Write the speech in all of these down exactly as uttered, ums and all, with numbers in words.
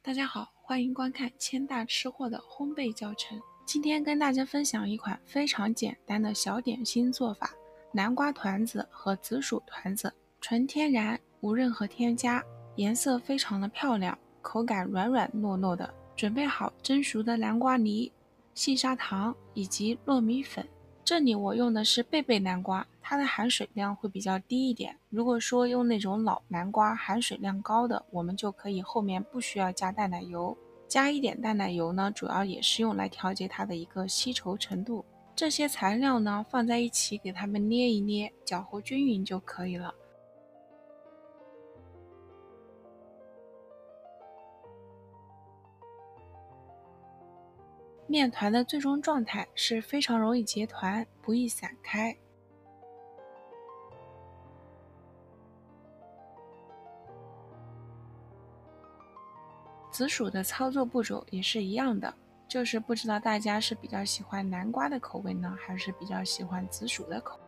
大家好，欢迎观看千大吃货的烘焙教程。今天跟大家分享一款非常简单的小点心做法，南瓜团子和紫薯团子，纯天然，无任何添加，颜色非常的漂亮，口感软软糯糯的。准备好蒸熟的南瓜泥、细砂糖以及糯米粉。这里我用的是贝贝南瓜，它的含水量会比较低一点。如果说用那种老南瓜含水量高的，我们就可以后面不需要加淡奶油。加一点淡奶油呢，主要也是用来调节它的一个稀稠程度。这些材料呢放在一起，给它们捏一捏，搅和均匀就可以了。面团的最终状态是非常容易结团，不易散开。紫薯的操作步骤也是一样的，就是不知道大家是比较喜欢南瓜的口味呢，还是比较喜欢紫薯的口味。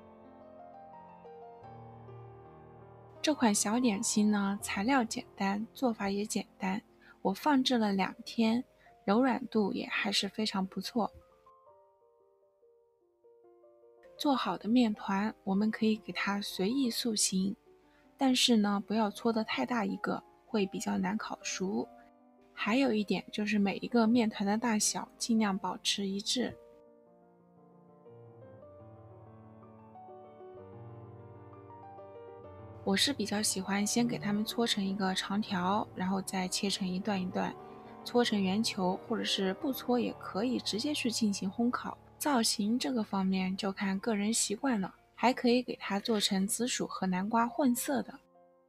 这款小点心呢，材料简单，做法也简单，我放置了两天，柔软度也还是非常不错。做好的面团，我们可以给它随意塑形，但是呢，不要搓得太大一个，会比较难烤熟。还有一点就是每一个面团的大小尽量保持一致。我是比较喜欢先给它们搓成一个长条，然后再切成一段一段，搓成圆球，或者是不搓也可以，直接去进行烘烤。造型这个方面就看个人习惯了，还可以给它做成紫薯和南瓜混色的。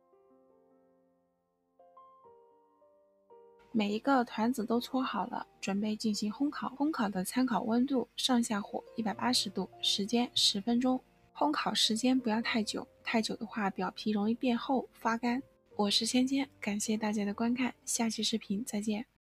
每一个团子都搓好了，准备进行烘烤。烘烤的参考温度上下火一百八十度，时间十分钟。烘烤时间不要太久，太久的话表皮容易变厚发干。我是芊芊，感谢大家的观看，下期视频再见。